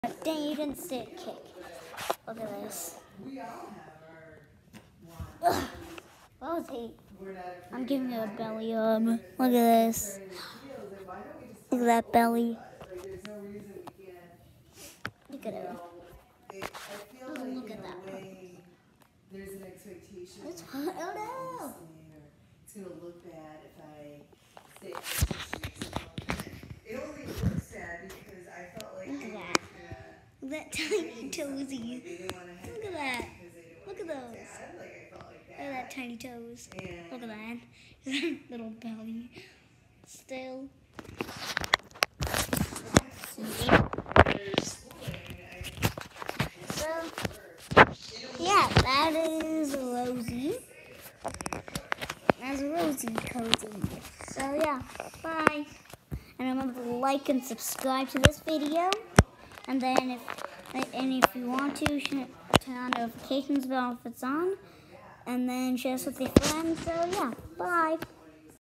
Dang, you didn't say kick. Look at this. Ugh. What was he? I'm giving you a belly rub. Look at this. Look at that belly. Look at it. Oh, look at that. There's an expectation. It's hot. Oh no! It's gonna look bad if I say it only looks sad because I felt like look at that. Look at that tiny toesy. Look at that. Look at those. Look at that tiny toes. Look at that. Little belly. Still. So, yeah, that is Rosie. That's Rosie Cozy. So, yeah, bye. And remember to like and subscribe to this video. And then if you want to, turn on notifications bell if it's on. And then share this with your friends. So, yeah, bye.